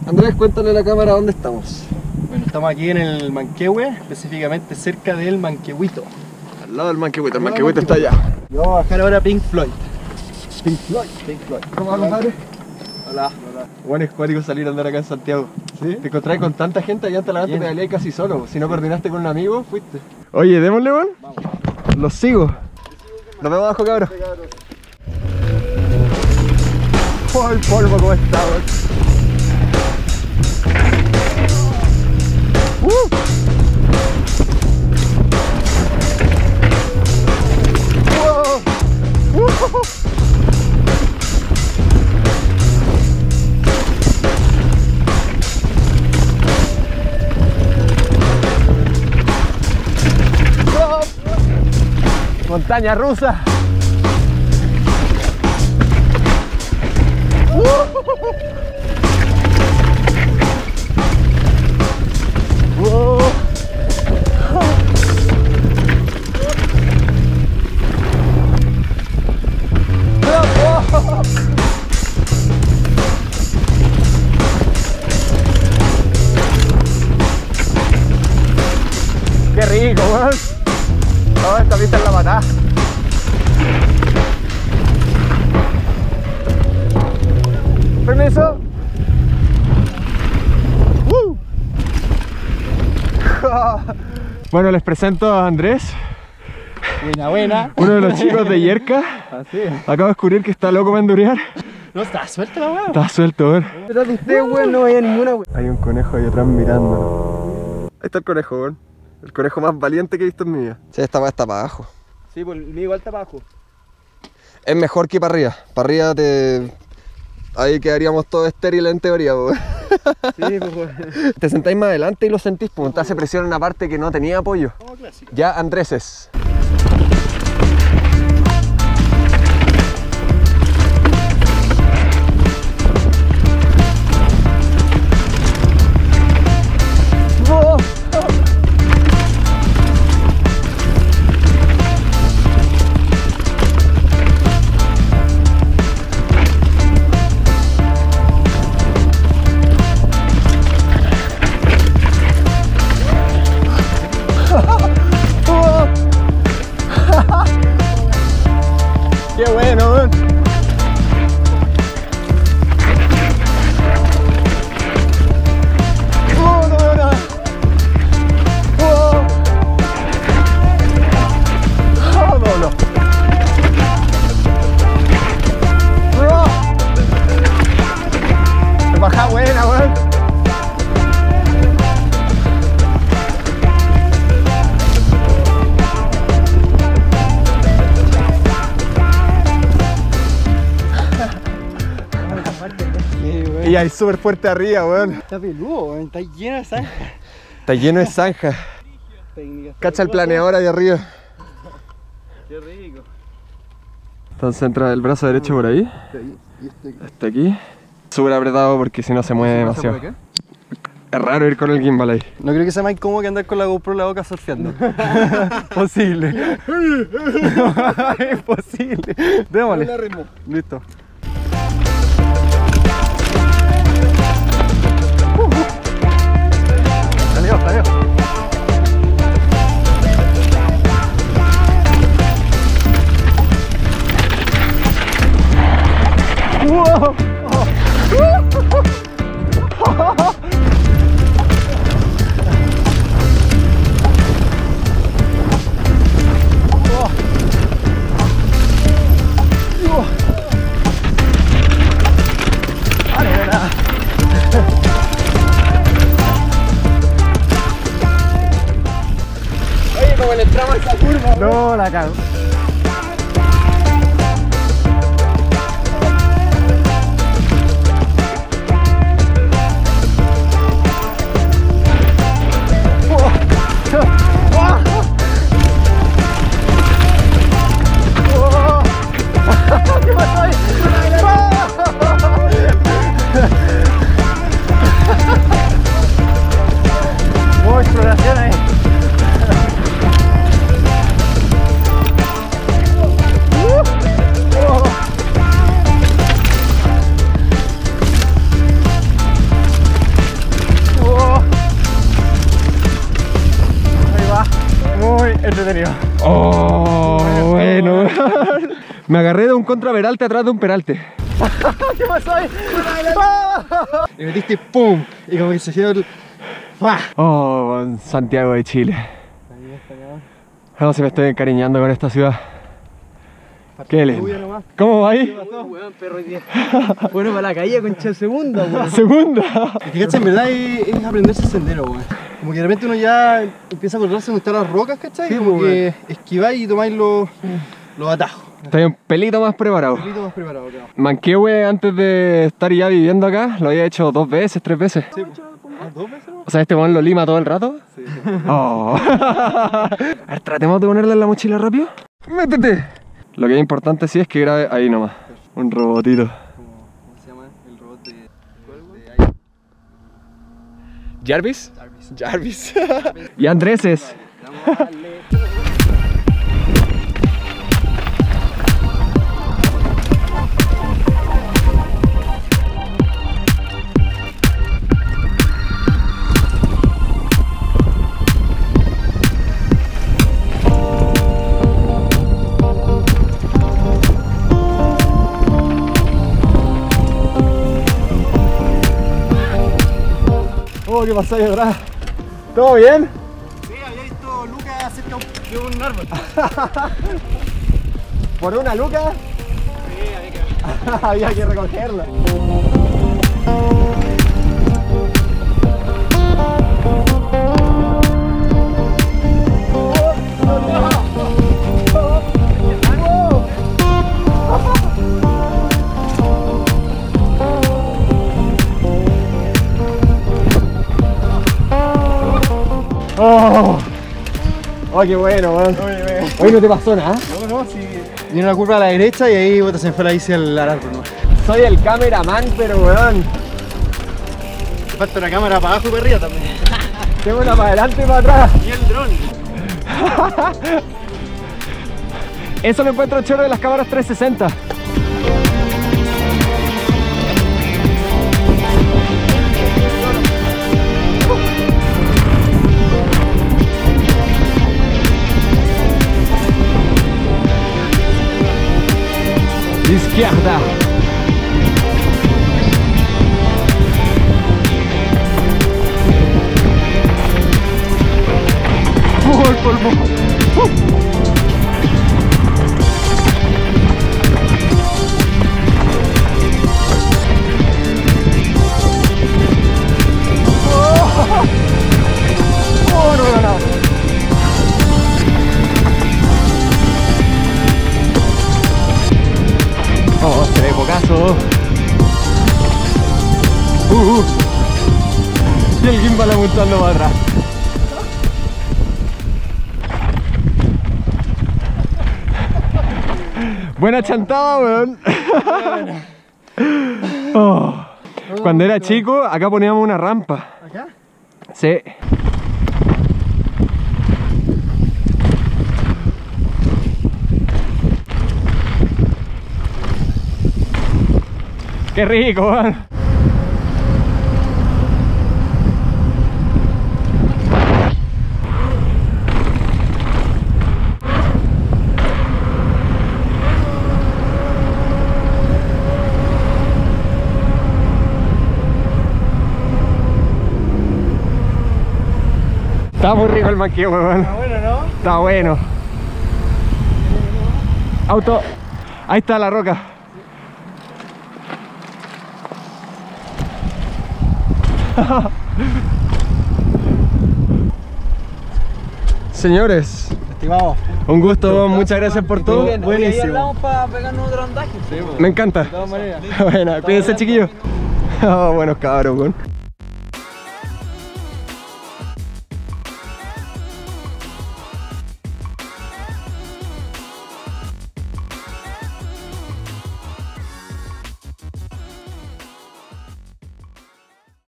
Andrés, cuéntale a la cámara dónde estamos. Bueno, estamos aquí en el Manquehue, específicamente cerca del Manquehuito. Al lado del Manquehuito, el Manquehuito está allá. Y vamos a bajar ahora a Pink Floyd. Pink Floyd. Pink Floyd. ¿Cómo va, compadre? Hola. Hola. Bueno, es cuático salir a andar acá en Santiago. ¿Sí? Te encontrás con tanta gente allá hasta la te pedaleé casi solo. Si no coordinaste con un amigo, fuiste. Oye, démosle, weón. Vamos. Los sigo. Nos vemos abajo, cabros. ¡Oh, el polvo cómo está, weón! Montaña rusa. Qué rico, weón. Oh, esta pista es la patada. Permiso. Bueno, les presento a Andrés. Buena. Uno de los chicos de Yerka. Así es. Acabo de descubrir que está loco para endurear. No, está suelta la weá. Está suelto, weón. Detrás de usted, weón, no vaya ninguna weá. Hay un conejo ahí atrás mirándonos. Ahí está el conejo, weón. El conejo más valiente que he visto en mi vida. Sí, esta va está para abajo. Sí, pues mi igual está para abajo. Es mejor que para arriba. Para arriba ahí quedaríamos todos estériles en teoría, weón. Sí, pues weón. Te sentáis más adelante y lo sentís, pues te hace presión en una parte que no tenía apoyo. Como clásico. Ya, Andréses. ¡Qué bueno, weón! Baja buena, weón. Y ahí súper fuerte arriba, weón. Está peludo, weón. Está lleno de zanja. Está lleno de zanja. Cacha el planeador ahí arriba. Qué rico. Entonces entra el brazo derecho por ahí. Hasta aquí. Súper apretado porque si no se mueve demasiado. Es raro ir con el gimbal ahí. No creo que sea más incómodo que andar con la GoPro en la boca surfeando. Posible. Es posible. Démosle. Listo. Salió. ¡Wow! Oye, como le entramos a esa curva. No, la cago. ¿Qué pasó ahí? Modo exploración ahí. entretenido. Oh, bueno. Me agarré de un contra Peralte atrás de un Peralte. ¿Qué pasó ahí? Y metiste pum. Y como que se quedó el... Oh, Santiago de Chile. No sé, me estoy encariñando con esta ciudad. Qué lindo. ¿Cómo va ahí? Bueno, para la calle, concha, segunda, weón. Segunda. Es que, ¿cachai? En verdad es aprenderse el sendero, weón. Como que de repente uno ya empieza a acordarse donde están las rocas, ¿cachai? Sí, como que esquiváis y tomáis los atajos. Estoy un pelito más preparado. Un pelito más preparado, claro. Manquehue, antes de estar ya viviendo acá, lo había hecho 2 veces, 3 veces. Sí, ¿2 veces? O sea, este weón lo lima todo el rato. Sí. Oh. A ver, tratemos de ponerle en la mochila rápido. ¡Métete! Lo que es importante sí es que grabe ahí nomás. Un robotito. ¿Cómo se llama el robot de ¿Jarvis? Jarvis. Y Andreses. ¿Qué pasó ahí atrás? ¿Todo bien? Sí, había visto lucas cerca de un árbol. ¿Por una luca? Sí, había que recogerla. Oh, qué bueno, weón. Hoy no te pasó nada. No, sí. Viene una curva a la derecha y ahí se me fue la bici al árbol, ¿no? Soy el cameraman, pero weón. Me falta una cámara para abajo y para arriba también. Tengo una para adelante y para atrás. Y el dron. Eso lo encuentro choro de las cámaras 360. Izquierda. El polvo. No. Oh, se ve pocaso. Y el gimbal apuntando para atrás. Buena chantada, weón. Oh. Cuando era chico, acá poníamos una rampa. ¿Acá? Sí. Qué rico, weón. Está muy rico el Manquehue, weón. Está bueno, ¿no? Está bueno. Auto. Ahí está la roca. Señores, Estimado, un gusto, muchas gracias por todo. buenísimo. Ahí hablamos para pegarnos otro andaje. Sí, me encanta. De todas maneras. Bueno, cuídense, chiquillos. Oh, buenos cabros, weón.